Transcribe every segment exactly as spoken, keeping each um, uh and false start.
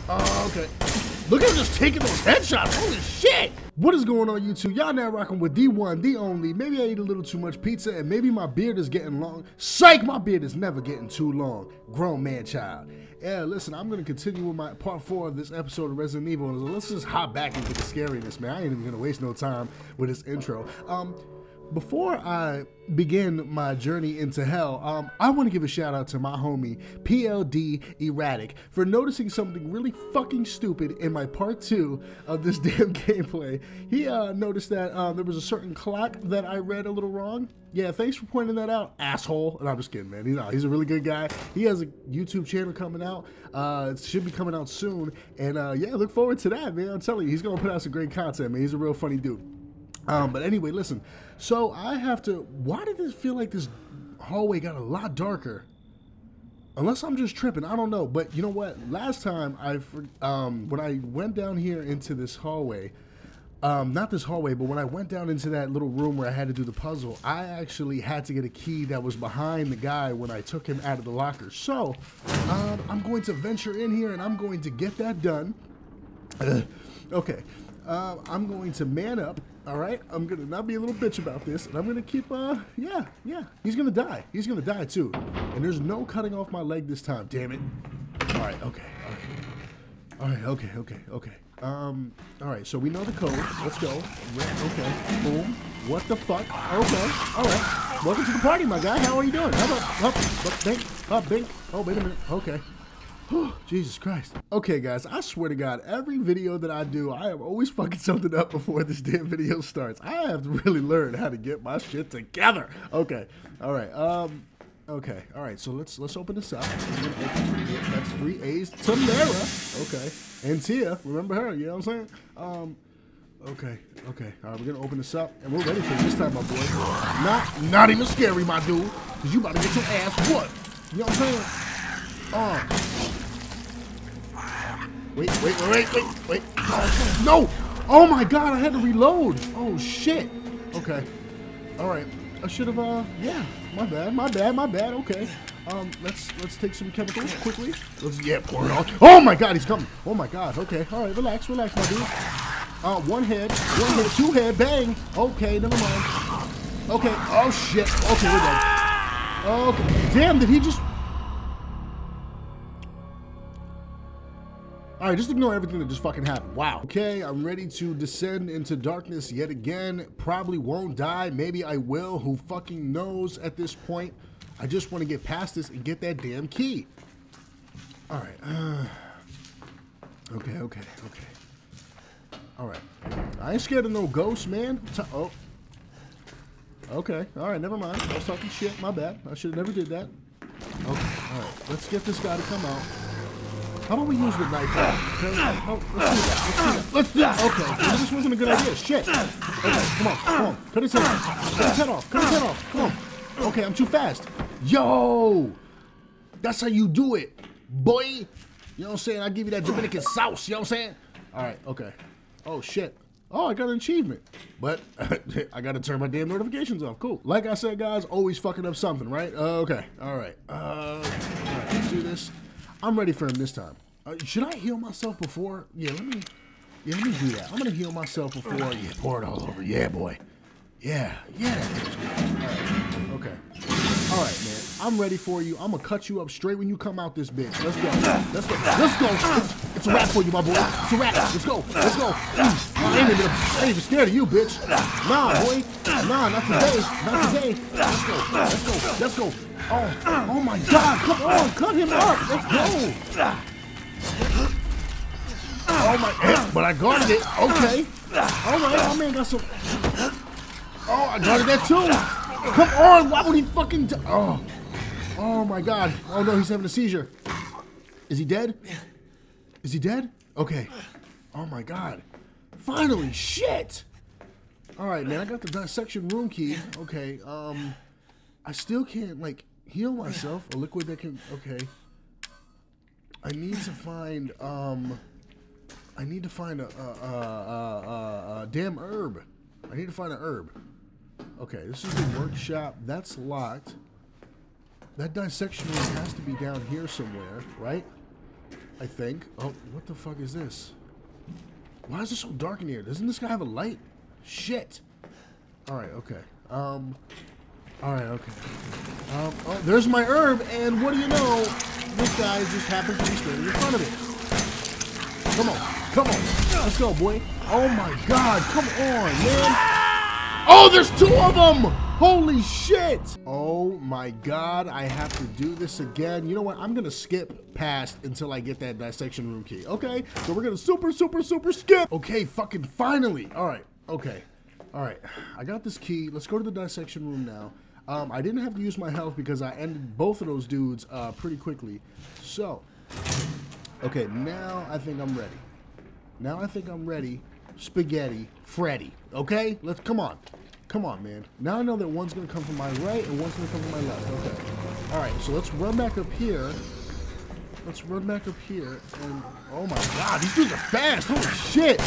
Oh, okay. Look at him just taking those headshots. Holy shit. What is going on, YouTube? Y'all now rocking with the one, the only. Maybe I ate a little too much pizza and maybe my beard is getting long. Psych, my beard is never getting too long. Grown man child. Yeah, listen, I'm going to continue with my part four of this episode of Resident Evil. Let's just hop back into the scariness, man. I ain't even going to waste no time with this intro. Um... Before I begin my journey into hell, um, I want to give a shout out to my homie P L D Erratic for noticing something really fucking stupid in my part two of this damn gameplay. He uh, noticed that um, there was a certain clock that I read a little wrong. Yeah, thanks for pointing that out, asshole. And I'm just kidding, man. He's, uh, he's a really good guy. He has a YouTube channel coming out. Uh, it should be coming out soon. And uh, yeah, look forward to that, man. I'm telling you, he's going to put out some great content, man. He's a real funny dude. Um, but anyway, listen, so I have to, why did it feel like this hallway got a lot darker? Unless I'm just tripping, I don't know. But you know what? Last time, I, um, when I went down here into this hallway, um, not this hallway, but when I went down into that little room where I had to do the puzzle, I actually had to get a key that was behind the guy when I took him out of the locker. So, um, I'm going to venture in here and I'm going to get that done. Okay, uh, I'm going to man up. All right, I'm gonna not be a little bitch about this, and I'm gonna keep, uh, yeah, yeah, he's gonna die. He's gonna die too. And there's no cutting off my leg this time, damn it. All right, okay, all right. All right, okay, okay, okay. Um, all right, so we know the code. Let's go. Okay, boom. What the fuck? Okay, all right. Welcome to the party, my guy. How are you doing? How about, up, up, bink, up, bink. Oh, wait a minute, okay. Jesus Christ. Okay, guys, I swear to God, every video that I do, I am always fucking something up before this damn video starts. I have to really learn how to get my shit together. Okay, all right, um, okay, all right, so let's let's open this up. Open, that's three A's. Tamara, okay, and Tia, remember her, you know what I'm saying? Um, okay, okay, all right, we're gonna open this up, and we're ready for this time, my boy. Not, not even scary, my dude, because you about to get your ass what? You know what I'm saying? Oh. Wait, wait, wait, wait, wait. Oh, no! Oh my God, I had to reload. Oh shit. Okay. All right. I should have, uh, yeah. My bad, my bad, my bad. Okay. Um, let's let's take some chemicals quickly. Let's, yeah, pour it on. Oh my God, he's coming. Oh my God. Okay. All right, relax, relax, my dude. Uh, one head, one head, two head, bang. Okay, never mind. Okay. Oh shit. Okay, we're done. Okay. Damn, did he just? All right, just ignore everything that just fucking happened. Wow. Okay, I'm ready to descend into darkness yet again. Probably won't die. Maybe I will. Who fucking knows at this point? I just want to get past this and get that damn key. All right. Uh, okay, okay, okay. All right. I ain't scared of no ghosts, man. T oh. Okay. All right, never mind. I was talking shit. My bad. I should have never did that. Okay. All right. Let's get this guy to come out. How about we use the knife? Okay, oh, let's do that. Let's do that. Okay, well, this wasn't a good idea. Shit. Okay, come on, come on. Cut his head off. Cut his head off. Cut his head off. Come on. Okay, I'm too fast. Yo, that's how you do it, boy. You know what I'm saying? I give you that Dominican sauce. You know what I'm saying? All right. Okay. Oh shit. Oh, I got an achievement, but I got to turn my damn notifications off. Cool. Like I said, guys, always fucking up something, right? Uh, okay. All right. Uh, all right. Let's do this. I'm ready for him this time. Uh, should I heal myself before? Yeah, let me. Yeah, let me do that. I'm gonna heal myself before. Yeah, pour it all over. Yeah, boy. Yeah, yeah. All right. Okay. All right, man. I'm ready for you. I'm gonna cut you up straight when you come out this bitch. Let's go. Let's go. Let's go. It's, it's a wrap for you, my boy. It's a wrap. Let's go. Let's go. Mm. I, ain't even, I ain't even scared of you, bitch. Nah, boy. Nah, not today. Not today. Let's go. Let's go. Let's go. Oh, oh my God, come on, cut him up, let's go. Oh my, but I guarded it, okay. All right, my man got some, oh, I guarded that too. Come on, why would he fucking, oh, oh my God. Oh no, he's having a seizure. Is he dead? Is he dead? Okay. Oh my God. Finally, shit. All right, man, I got the dissection room key. Okay, um, I still can't, like, heal myself. A liquid that can, okay. I need to find, um, I need to find a, a, a, a, a, a damn herb. I need to find an herb. Okay, this is the workshop. That's locked. That dissection room has to be down here somewhere, right? I think. Oh, what the fuck is this? Why is it so dark in here? Doesn't this guy have a light? Shit. Alright, okay. Um, alright, okay. Um, oh, there's my herb, and what do you know? This guy just happens to be standing in front of me. Come on, come on. Let's go, boy. Oh my god, come on, man. Oh, there's two of them! Holy shit! Oh my god, I have to do this again. You know what? I'm gonna skip past until I get that dissection room key. Okay, so we're gonna super, super, super skip. Okay, fucking finally. All right, okay. All right, I got this key. Let's go to the dissection room now. Um, I didn't have to use my health because I ended both of those dudes uh, pretty quickly. So, okay, now I think I'm ready. Now I think I'm ready. Spaghetti Freddy. Okay, let's come on. Come on, man. Now I know that one's gonna come from my right and one's gonna come from my left. Okay. All right, so let's run back up here. Let's run back up here. And oh my god, these dudes are fast. Holy shit.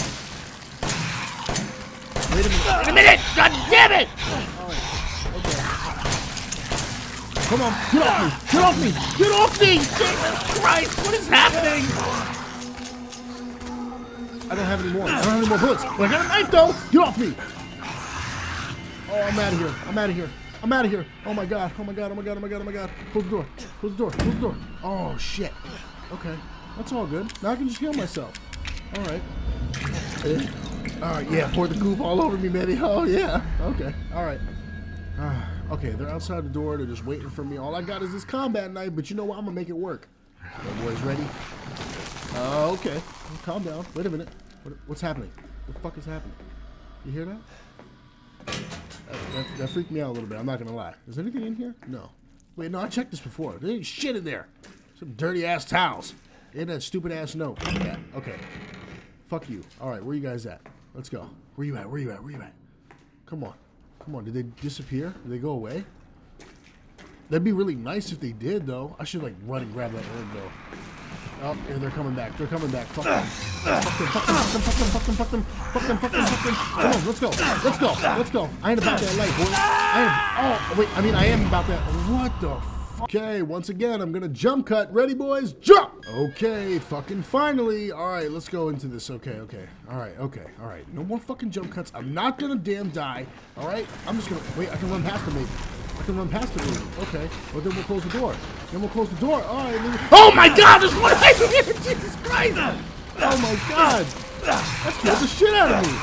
Wait a minute. Wait a minute. God damn it. All right. Okay. Come on. Get off me. Get off me. Get off me. Jesus Christ. What is happening? I don't have any more. I don't have any more bullets. But I got a knife though. Get off me. Oh, I'm out of here. I'm out of here. I'm out of here. Oh my god. Oh my god. Oh my god. Oh my god. Oh my god. Close the door. Close the door. Close the door. Oh shit. Okay. That's all good. Now I can just heal myself. All right. All right. Yeah. Pour the goop all over me, baby. Oh yeah. Okay. All right. Uh, okay. They're outside the door. They're just waiting for me. All I got is this combat knife, but you know what? I'm gonna make it work. Okay, boys, ready? Uh, okay. Calm down. Wait a minute. What, what's happening? What the fuck is happening? You hear that? That, that freaked me out a little bit, I'm not gonna lie. Is there anything in here? No. Wait, no, I checked this before. There ain't shit in there. Some dirty ass towels. And that stupid ass note. Yeah, okay. Fuck you. Alright, where you guys at? Let's go. Where you at? Where you at? Where you at? Come on. Come on. Did they disappear? Did they go away? That'd be really nice if they did, though. I should, like, run and grab that herb, though. Oh, yeah, they're coming back. They're coming back. Fuck them. Fuck them, fuck them, fuck them, fuck them, fuck them, fuck them, fuck them, fuck them. Come on, let's go. Let's go. Let's go. I ain't about that light, boy. I am. Oh, wait. I mean, I am about that. What the fuck? Okay, once again, I'm going to jump cut. Ready, boys? Jump! Okay, fucking finally. All right, let's go into this. Okay, okay. All right, okay. All right. No more fucking jump cuts. I'm not going to damn die. All right? I'm just going to. Wait, I can run past them, maybe. I can run past the room. Okay. Well, then we'll close the door. Then we'll close the door. All right. Oh my god, there's one right here! Jesus Christ! Oh my god! That scared the shit out of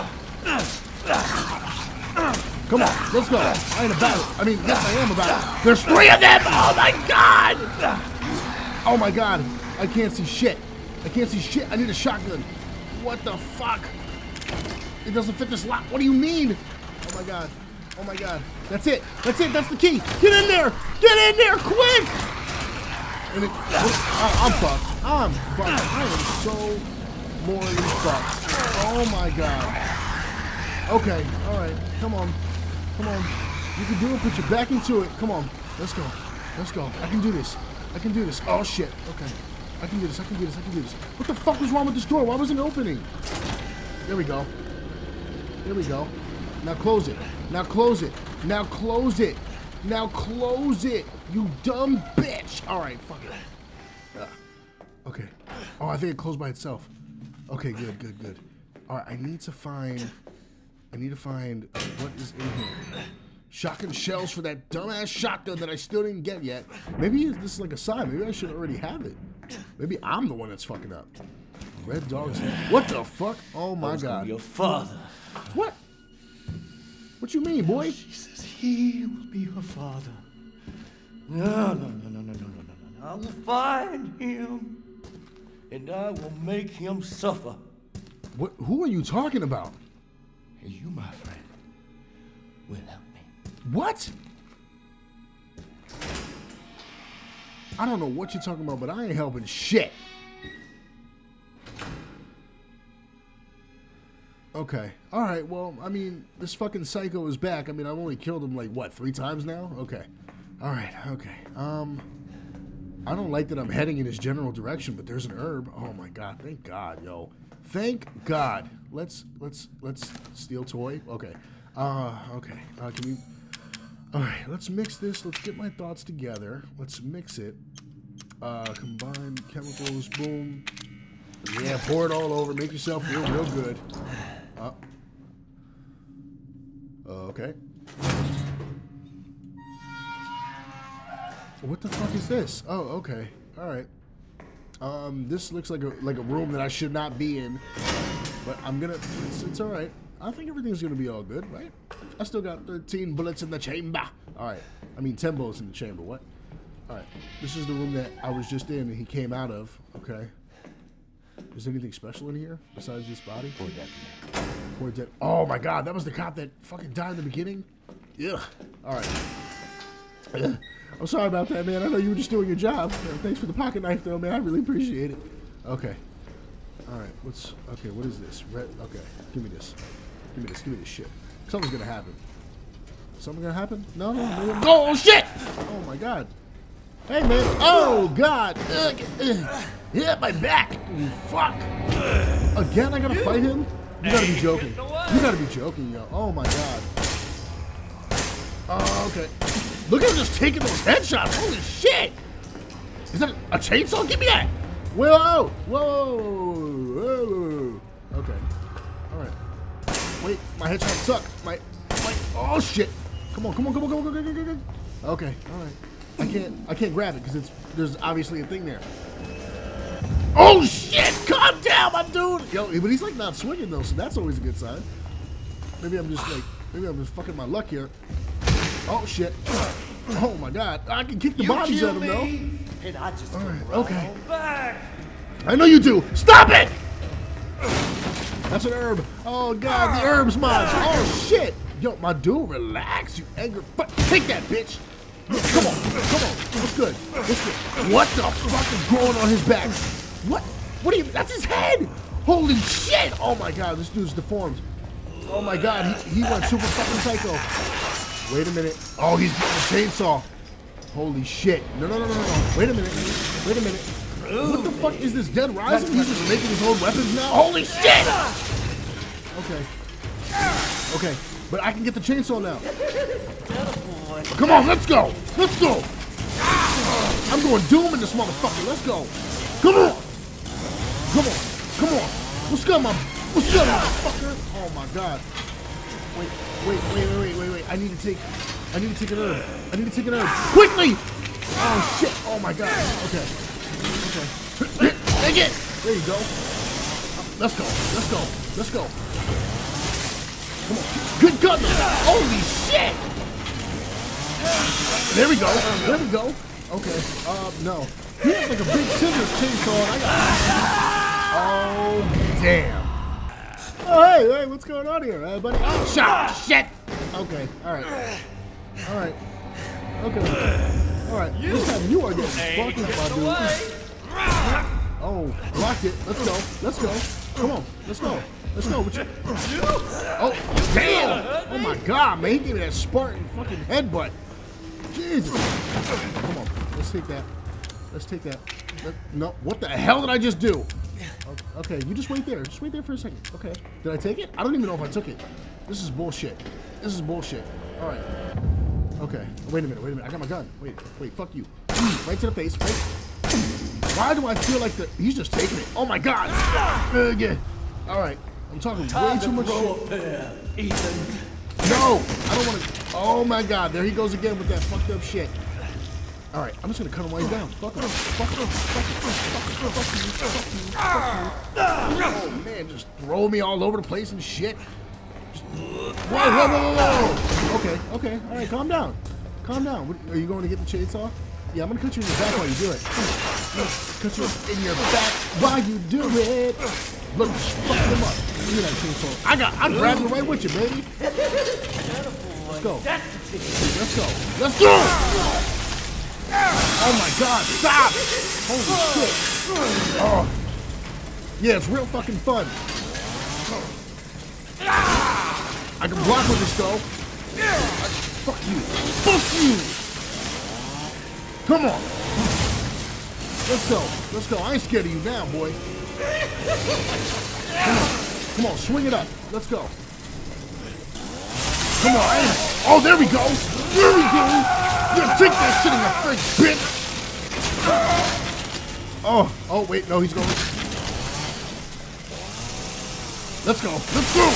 me. Come on, let's go. I ain't about it. I mean, yes, I am about it. There's three of them! Oh my god! Oh my god. I can't see shit. I can't see shit. I need a shotgun. What the fuck? It doesn't fit this lock. What do you mean? Oh my god. Oh my god. That's it. That's it. That's the key. Get in there. Get in there quick. And it, oh, I'm fucked. I'm fucked. I am so morally fucked. Oh my god. Okay. All right. Come on. Come on. You can do it. Put your back into it. Come on. Let's go. Let's go. I can do this. I can do this. Oh shit. Okay. I can do this. I can do this. I can do this. What the fuck was wrong with this door? Why wasn't it opening? There we go. There we go. Now close it. Now close it. Now close it. Now close it. You dumb bitch. All right, fuck it. Uh, okay. Oh, I think it closed by itself. Okay, good, good, good. All right, I need to find. I need to find what is in here. Shotgun shells for that dumbass shotgun that I still didn't get yet. Maybe this is like a sign. Maybe I should already have it. Maybe I'm the one that's fucking up. Red dogs. What the fuck? Oh my god. Your father. What? What you mean, boy? She says he will be her father. No, no, no, no, no, no, no, no, no. I will find him, and I will make him suffer. What? Who are you talking about? And you, my friend, will help me. What? I don't know what you're talking about, but I ain't helping shit. Okay. All right. Well, I mean, this fucking psycho is back. I mean, I've only killed him like what, three times now? Okay. All right. Okay. Um, I don't like that I'm heading in his general direction, but there's an herb. Oh my god. Thank God, yo. Thank God. Let's let's let's steal toy. Okay. Uh. Okay. Uh, can we? All right. Let's mix this. Let's get my thoughts together. Let's mix it. Uh, combine chemicals, boom. Yeah, pour it all over. Make yourself feel real good. Uh, uh, okay. What the fuck is this? Oh, okay. All right. Um, this looks like a like a room that I should not be in, but I'm gonna. It's, it's all right. I think everything's gonna be all good, right? I still got thirteen bullets in the chamber. All right. I mean, ten bullets in the chamber. What? All right. This is the room that I was just in and he came out of. Okay. Is there anything special in here besides this body? Poor deputy. Poor dead. Oh my God, that was the cop that fucking died in the beginning. Ugh. All right. Ugh. I'm sorry about that, man. I know you were just doing your job. Uh, thanks for the pocket knife, though, man. I really appreciate it. Okay. All right. What's okay? What is this? Red. Okay. Give me this. Give me this. Give me this shit. Something's gonna happen. Something gonna happen? No, no, no. Oh shit! Oh my God. Hey, man. Oh God. Ugh. Ugh. Hit my back. Fuck. Again, I gotta fight him? You gotta be joking. You gotta be joking, yo. Oh my God. Oh, okay. Look at him just taking those headshots. Holy shit! Is that a chainsaw? Give me that! Whoa! Whoa! Whoa! Okay. Alright. Wait, my headshots suck. My, my, oh shit! Come on, come on, come on, come on, come on, come on, come on. Okay, alright. I can't, I can't grab it because it's, there's obviously a thing there. Oh shit! Calm down, my dude! Yo, but he's like not swinging though, so that's always a good sign. Maybe I'm just like, maybe I'm just fucking my luck here. Oh shit! Oh my God! I can kick the You bodies kill at him though. me, and I just All go right, right okay. on back. I know you do. Stop it! That's an herb. Oh God, the herbs mods. Oh shit! Yo, my dude, relax. You angry fuck. Take that, bitch. Yeah, come on, come on. What's good? What's good? What the fuck is growing on his back? What? What do you? That's his head. Holy shit! Oh my God, this dude's deformed. Oh my God, he, he went super fucking psycho. Wait a minute. Oh, he's getting a chainsaw. Holy shit. No, no, no, no, no. Wait a minute. Wait a minute. What the fuck is this? Dead Rising? He's just making his own weapons now? Holy shit! Okay. Okay. But I can get the chainsaw now. Come on, let's go. Let's go. I'm going Doom in this motherfucker. Let's go. Come on. Come on. Come on. What's good, my... What's good, motherfucker? Oh, my God. Wait, wait, wait, wait, wait, wait, wait. I need to take, I need to take an herb. I need to take an herb. Quickly! Oh, shit. Oh, my God. Okay. Okay. Take it! There you go. Let's go. Let's go. Let's go. Come on. Good gun. Holy shit! There we go. There we go. Okay. Uh, no. He has like a big scissors chainsaw. And I got... Oh, damn. Oh, hey, hey, what's going on here, uh, buddy? Oh, shot! Shit! Okay, alright. Alright. Okay. Alright, this time you are getting fucking my dude. Oh, blocked it. Let's go. Let's go. Come on. Let's go. Let's go. What you... Oh, damn! Oh my God, man. He gave me that Spartan fucking headbutt. Jesus. Come on. Let's take that. Let's take that. Let... No, what the hell did I just do? Okay, you just wait there. Just wait there for a second. Okay. Did I take it? I don't even know if I took it. This is bullshit. This is bullshit. All right. Okay. Wait a minute. Wait a minute. I got my gun. Wait. Wait. Fuck you. Right to the face. Right. Why do I feel like the... He's just taking it. Oh, my God. Uh, yeah. All right. I'm talking way too much shit. Ethan. No. I don't want to... Oh, my God. There he goes again with that fucked up shit. All right, I'm just gonna cut him while he's down. Fuck him, fuck him, fuck him, fuck him, fuck him, fuck him, fuck him. Oh man, just throw me all over the place and shit. Just... Whoa, whoa, whoa, whoa, whoa. Okay, okay, all right, calm down, calm down. What, are you going to get the chainsaw? Yeah, I'm gonna cut you in your back while you do it. Cut you in your back while you do it. Look, fuck him up. Give me that chainsaw. I got, I'm grabbing right with you, baby. Let's go. Let's go. Let's go. Oh my God, stop! Holy shit. Oh. Yeah, it's real fucking fun. I can block with this though. Fuck you. Fuck you! Come on. Let's go. Let's go. I ain't scared of you now, boy. Come on. Come on, swing it up. Let's go. Come on. Oh, there we go. There we go. You take that shit in your face, bitch! Oh, oh, wait, no, he's going. Let's go. Let's go.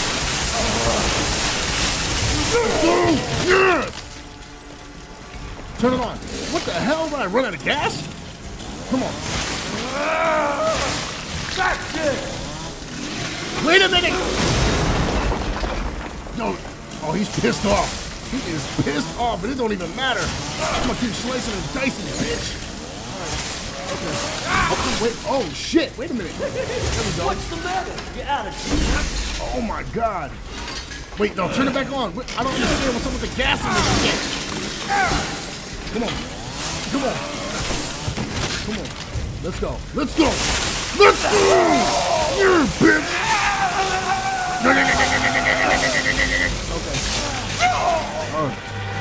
Let's go. Yeah. Turn it on. What the hell? Did I run out of gas? Come on. That's it. Wait a minute. No. Oh, he's pissed off. He is pissed off, but it don't even matter. I'm gonna keep slicing and dicing, bitch. Okay. Okay, wait. Oh, shit. Wait a minute. There we go. What's the matter? You're out of juice. Oh, my God. Wait, no, turn it back on. Wait, I don't understand what's up with the gas in this shit. Come on. Come on. Come on. Let's go. Let's go. Let's go. Yeah, bitch. Okay. Uh,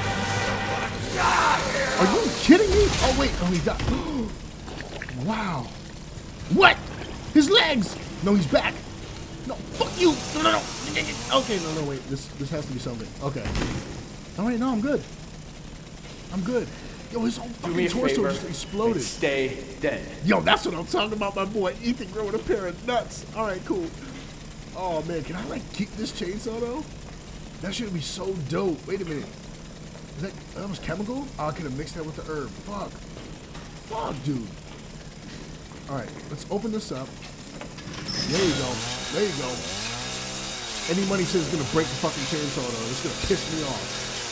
are you kidding me? Oh, wait. Oh, he died. Wow. What? His legs. No, he's back. No, fuck you. No, no, no. Okay, no, no, wait. This this has to be something. Okay. All right, no, I'm good. I'm good. Yo, his whole Do me fucking a torso favor just exploded. and stay dead. Yo, that's what I'm talking about, my boy. Ethan growing a pair of nuts. All right, cool. Oh, man, can I, like, kick this chainsaw, though? That should be so dope. Wait a minute. Is that, that was chemical? Oh, I could have mixed that with the herb. Fuck. Fuck, dude. All right, let's open this up. There you go. There you go. Any money says it's going to break the fucking chainsaw, though. It's going to piss me off.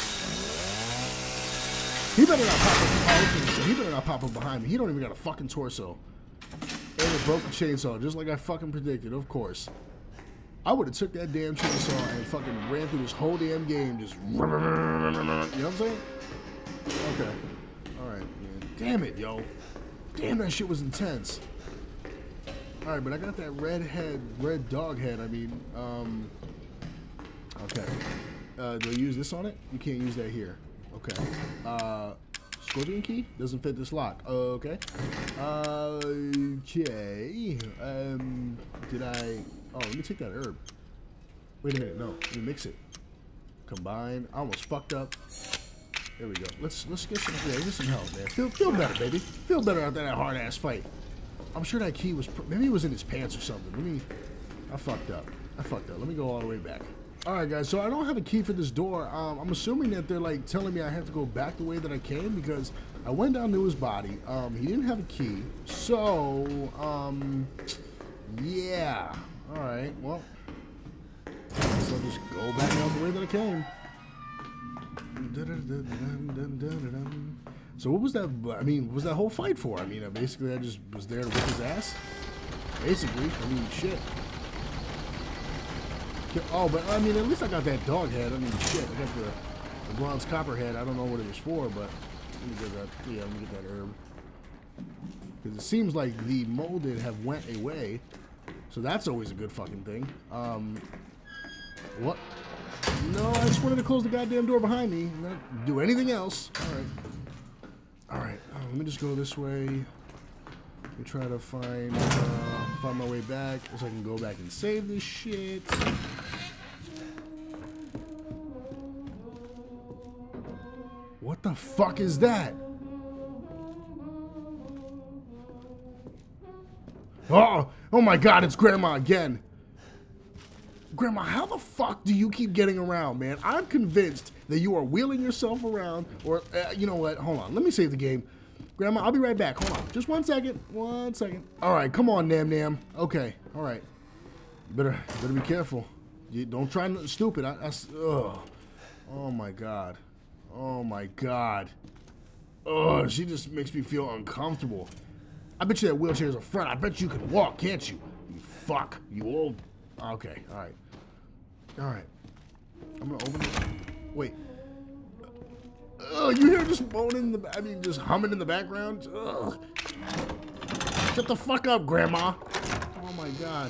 He better not pop up. Oh, okay, he better not pop up behind me. He don't even got a fucking torso. And it broke the chainsaw, just like I fucking predicted, of course. I would have took that damn chainsaw and fucking ran through this whole damn game, just. You know what I'm saying? Okay. All right, man. Damn it, yo. Damn, that shit was intense. All right, but I got that red head, red dog head. I mean, um. Okay. Uh, do I use this on it? You can't use that here. Okay. Uh, Scorpion key doesn't fit this lock. Okay. Uh, okay. Um, did I? Oh, let me take that herb. Wait a minute. No, let me mix it. Combine. I almost fucked up. There we go. Let's let's get some. Yeah, get some help, man. Feel feel better, baby. Feel better after that hard ass fight. I'm sure that key was maybe it was in his pants or something. Let me. I fucked up. I fucked up. Let me go all the way back. Alright guys, so I don't have a key for this door. Um, I'm assuming that they're like telling me I have to go back the way that I came because I went down to his body. Um, he didn't have a key. So, um, yeah. Alright, well, so I'll just go back out the way that I came. So what was that, I mean, what was that whole fight for? I mean, uh, basically I just was there to whip his ass. Basically, I mean, shit. Oh, but I mean, at least I got that dog head. I mean, shit, I got the, the bronze copper head. I don't know what it was for, but let me get that. Yeah, let me get that herb. Because it seems like the molded have went away, so that's always a good fucking thing. Um, what? No, I just wanted to close the goddamn door behind me. Not do anything else. All right. All right. Uh, let me just go this way. Let me try to find uh, find my way back so I can go back and save this shit. What the fuck is that? Oh, oh my God, it's Grandma again. Grandma, how the fuck do you keep getting around, man? I'm convinced that you are wheeling yourself around, or, uh, you know what, hold on, let me save the game. Grandma, I'll be right back, hold on, just one second, one second. All right, come on, Nam Nam. Okay, all right. You better, you better be careful. You don't try nothing stupid. I, I, ugh. Oh my God. Oh my God. Ugh, she just makes me feel uncomfortable. I bet you that wheelchair's a front. I bet you can walk, can't you? You fuck. You old. Okay, all right. All right. I'm gonna open it. Wait. Ugh, you hear just moaning in the, I mean, just humming in the background? Ugh. Shut the fuck up, Grandma. Oh my God.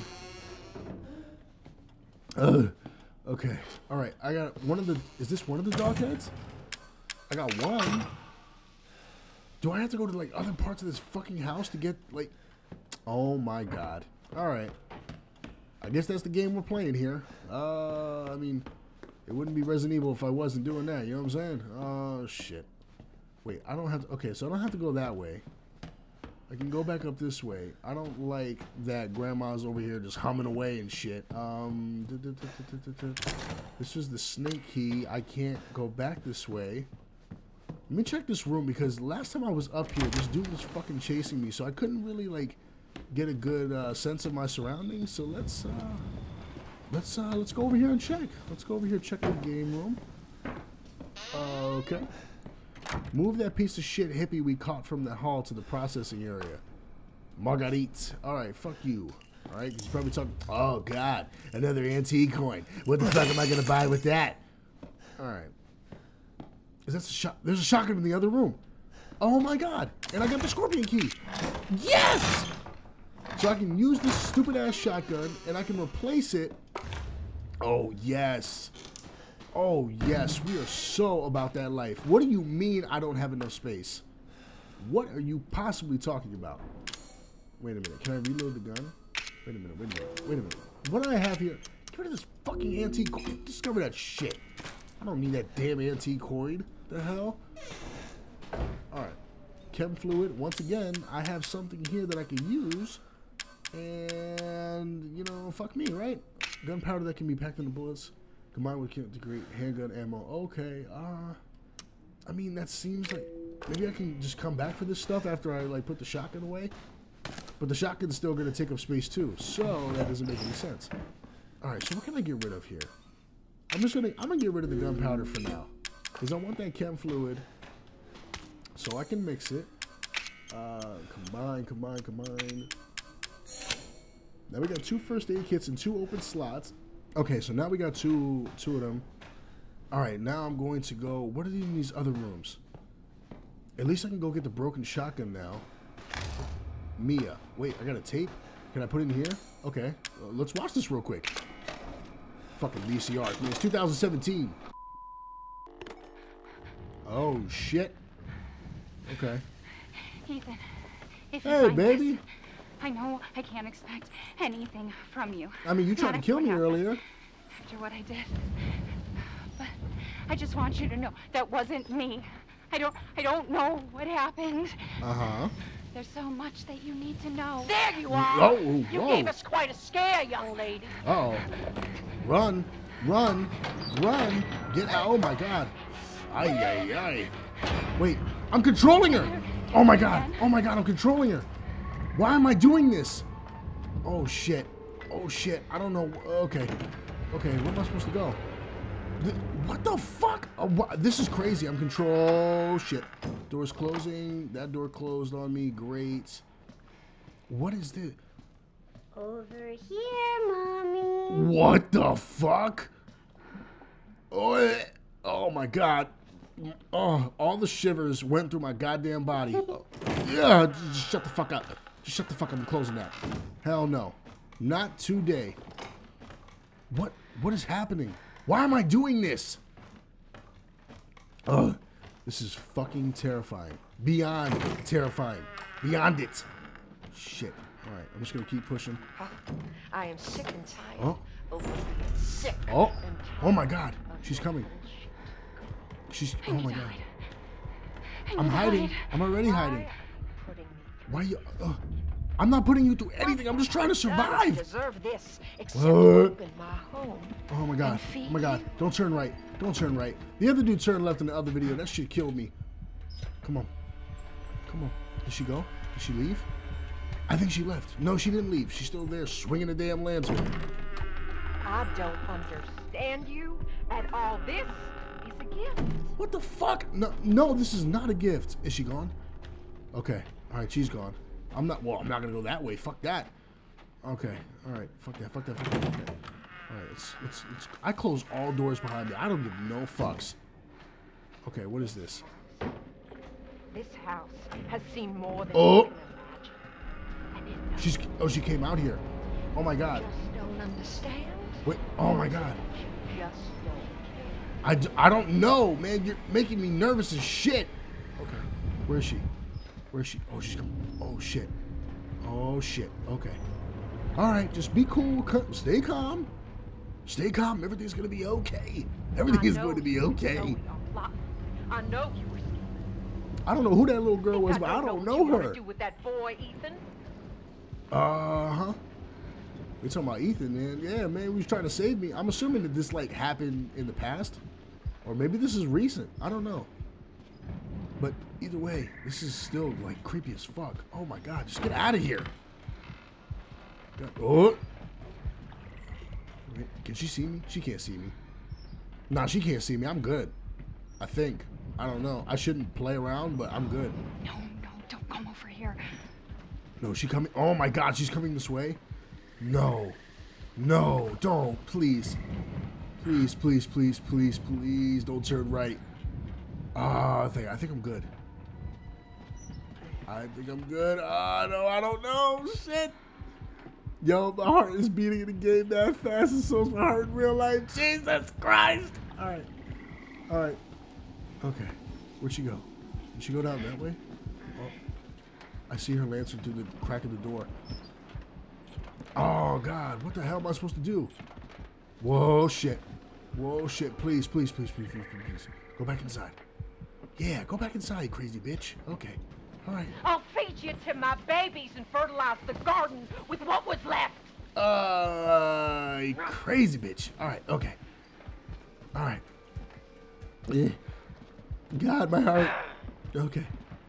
Ugh. Okay. All right. I got one of the, is this one of the dog heads? I got one. Do I have to go to like other parts of this fucking house to get like, oh my God. All right. I guess that's the game we're playing here. Uh, I mean, it wouldn't be Resident Evil if I wasn't doing that. You know what I'm saying? Oh, shit. Wait, I don't have to, okay, so I don't have to go that way. I can go back up this way. I don't like that grandma's over here just humming away and shit. Um, duh, duh, duh, duh, duh, duh. This was the snake key. I can't go back this way. Let me check this room because last time I was up here, this dude was fucking chasing me, so I couldn't really like get a good uh, sense of my surroundings. So let's uh, let's uh, let's go over here and check. Let's go over here and check the game room. Uh, okay. Move that piece of shit hippie we caught from the hall to the processing area. Marguerite. Alright, fuck you. Alright, he's probably talking. Oh, God. Another antique coin. What the fuck am I going to buy with that? Alright. Is that a shot? There's a shotgun in the other room. Oh, my God. And I got the scorpion key. Yes! So I can use this stupid ass shotgun and I can replace it. Oh, yes. Oh, yes, we are so about that life. What do you mean I don't have enough space? What are you possibly talking about? Wait a minute. Can I reload the gun? Wait a minute. Wait a minute. Wait a minute. What do I have here? Get rid of this fucking antique coin. Discover that shit. I don't need that damn antique coin. The hell? Alright. Chem fluid. Once again, I have something here that I can use. And, you know, fuck me, right? Gunpowder that can be packed into bullets. Combined with the great handgun ammo. Okay, uh, I mean, that seems like maybe I can just come back for this stuff after I like put the shotgun away. But the shotgun's still gonna take up space too, so that doesn't make any sense. All right, so what can I get rid of here? I'm just gonna I'm gonna get rid of the gunpowder for now, because I want that chem fluid, so I can mix it. Uh, combine, combine, combine. Now we got two first aid kits and two open slots. Okay, so now we got two two of them. All right, now I'm going to go. What are in these other rooms? At least I can go get the broken shotgun now. Mia. Wait, I got a tape? Can I put it in here? Okay, well, let's watch this real quick. Fucking V C R. I mean, it's two thousand seventeen. Oh, shit. Okay. Ethan, if you Hey, find baby. this, I know I can't expect anything from you. I mean, you tried to kill me earlier. After what I did. But I just want you to know that wasn't me. I don't I don't know what happened. Uh-huh. There's so much that you need to know. There you are! Oh, You whoa. gave us quite a scare, young lady. Uh-oh. Run. Run. Run. Get out. Oh, my God. Ay, ay, ay. Wait. I'm controlling her. Oh, my God. Oh, my God. I'm controlling her. Why am I doing this? Oh, shit. Oh, shit. I don't know. Okay. Okay, where am I supposed to go? Th what the fuck? Oh, wha this is crazy. I'm control. Shit. Door's closing. That door closed on me. Great. What is this? Over here, Mommy. What the fuck? Oh, eh. Oh my God. Oh, all the shivers went through my goddamn body. Oh, yeah, just shut the fuck up. Just shut the fuck up. I'm closing that. Hell no. Not today. What? What is happening? Why am I doing this? Ugh. This is fucking terrifying. Beyond terrifying. Beyond it. Shit. All right, I'm just gonna keep pushing. Oh, I am sick and tired Oh. of being sick. Oh. and Oh my God. She's tired coming. of bullshit. She's. Oh And my you God. died. And I'm you hiding. died. I'm already Why hiding. are you putting me through Why you? Uh, I'm not putting you through anything. I'm just trying to None survive. deserve this except What? to open my home. Oh my God. and feed Oh my God. you. Don't turn right. Don't turn right. The other dude turned left in the other video. That shit killed me. Come on. Come on. Did she go? Did she leave? I think she left. No, she didn't leave. She's still there swinging a damn lantern. I don't understand you at all. This is a gift. What the fuck? No, no, this is not a gift. Is she gone? Okay. All right, she's gone. I'm not, well, I'm not going to go that way. Fuck that. Okay. All right. Fuck that. Fuck that. Fuck that. Fuck that. All right. It's, it's, it's, I close all doors behind me. I don't give no fucks. Okay. What is this? This house has seen more than Oh. you can imagine. And it knows She's, oh, she came out here. Oh my God. you just don't understand. Wait. Oh my God. You just don't care. I, d- I don't know, man. You're making me nervous as shit. Okay. Where is she? Where is she? Oh, she's coming. Oh, shit. Oh, shit. Okay. All right. Just be cool. Co- Stay calm. Stay calm. Everything's going to be okay. Everything I is know going to be you were okay. throwing a lot. I know you were. I don't know who that little girl was, I but I don't don't know know what you want her. to do with that boy, Ethan. Uh-huh. We're talking about Ethan, man. Yeah, man, he was trying to save me. I'm assuming that this, like, happened in the past. Or maybe this is recent. I don't know. But either way, this is still, like, creepy as fuck. Oh, my God. Just get out of here. God. Oh. Wait, can she see me? She can't see me. Nah, she can't see me. I'm good. I think. I don't know. I shouldn't play around, but I'm good. No, no, don't come over here. No, she coming. Oh my God, she's coming this way. No, no, don't, please, please, please, please, please, please, don't turn right. Ah, I think I think I'm good. I think I'm good. Ah, no, I don't know. Shit. Yo, my heart is beating in the game that fast, and so is my heart in real life. Jesus Christ. All right, all right. Okay, where'd she go? Did she go down that way? Oh, I see her lantern through the crack of the door. Oh, God, what the hell am I supposed to do? Whoa, shit. Whoa, shit. Please, please, please, please, please, please, please. Go back inside. Yeah, go back inside, you crazy bitch. Okay, all right. I'll feed you to my babies and fertilize the garden with what was left. Uh, you crazy bitch. All right, okay. All right. Yeah. God, my heart. Okay.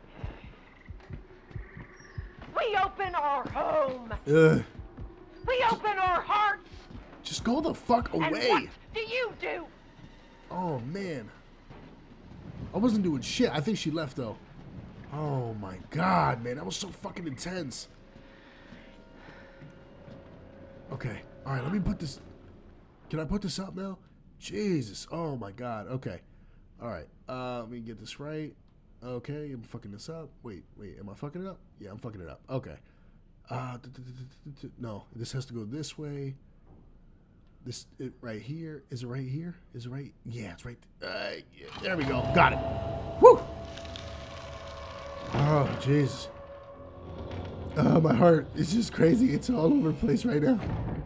We open our home. Ugh. We open our hearts. Just go the fuck And away. what do you do? Oh, man. I wasn't doing shit. I think she left, though. Oh, my God, man. That was so fucking intense. Okay. All right, let me put this. Can I put this up now? Jesus. Oh, my God. Okay. All right. Uh, let me get this right. Okay. I'm fucking this up. Wait, wait. Am I fucking it up? Yeah, I'm fucking it up. Okay. Uh, no, this has to go this way. This it, right here. Is it right here? Is it right? Yeah, it's right. Uh, yeah, there we go. Got it. Woo! Oh, Jesus. Oh, my heart is just crazy. It's all over the place right now.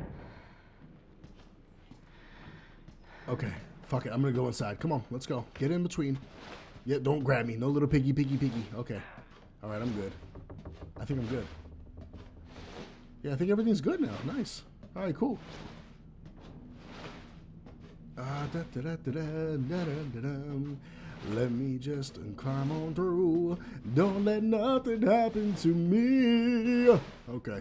Okay. Fuck it. I'm going to go inside. Come on. Let's go. Get in between. Yeah, don't grab me. No little piggy, piggy, piggy. Okay. All right. I'm good. I think I'm good. Yeah, I think everything's good now. Nice. All right, cool. Uh, da, da, da, da, da, da, da, da. Let me just climb on through. Don't let nothing happen to me. Okay.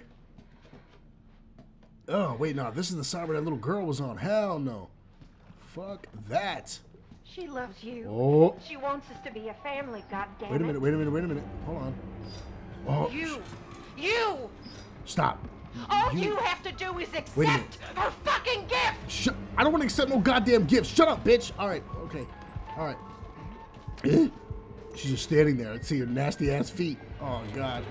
Oh, wait, no. This is the side where that little girl was on. Hell no. Fuck that. She loves you. Oh. She wants us to be a family, goddammit. Wait a minute, wait a minute, wait a minute. Hold on. Oh. You. You. Stop. All you, you have to do is accept her fucking gift. Shut. I don't want to accept no goddamn gifts. Shut up, bitch. All right. Okay. All right. She's just standing there. I see her nasty ass feet. Oh, God.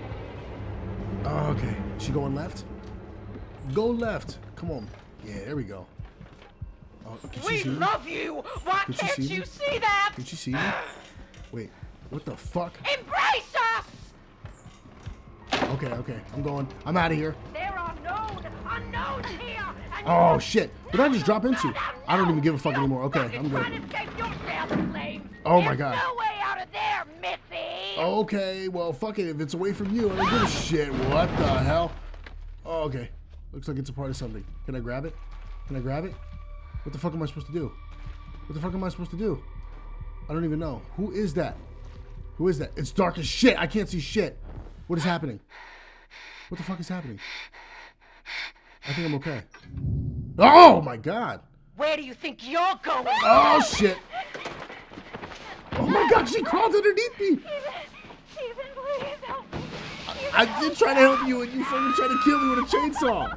Okay. She going left? Go left. Come on. Yeah, there we go. Oh, we love you. Why can can't she see you me? see that? Can she see me? Wait. What the fuck? Embrace us. Okay, okay. I'm going. I'm out of here. There are known unknowns here. Oh, shit. What did I just drop into? I don't even give a fuck anymore. Okay, I'm good. Oh, my God. No way out of there, Missy. Okay, well, fuck it. If it's away from you, I don't give a shit. What the hell? Oh, okay. Looks like it's a part of something. Can I grab it? Can I grab it? What the fuck am I supposed to do? What the fuck am I supposed to do? I don't even know. Who is that? Who is that? It's dark as shit. I can't see shit. What is happening? What the fuck is happening? I think I'm okay. Oh, my God. Where do you think you're going? Oh, shit. Oh, my God. She crawled underneath me. Stephen, please help me. I, I did try to help you, and you fucking tried to kill me with a chainsaw.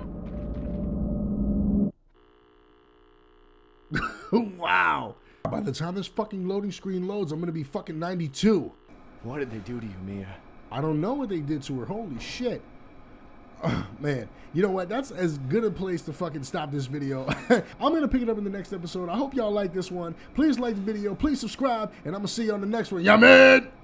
Wow. By the time this fucking loading screen loads, I'm going to be fucking ninety-two. What did they do to you, Mia? I don't know what they did to her. Holy shit. Oh, man. You know what? That's as good a place to fucking stop this video. I'm going to pick it up in the next episode. I hope y'all like this one. Please like the video. Please subscribe. And I'm going to see you on the next one. Yeah, man.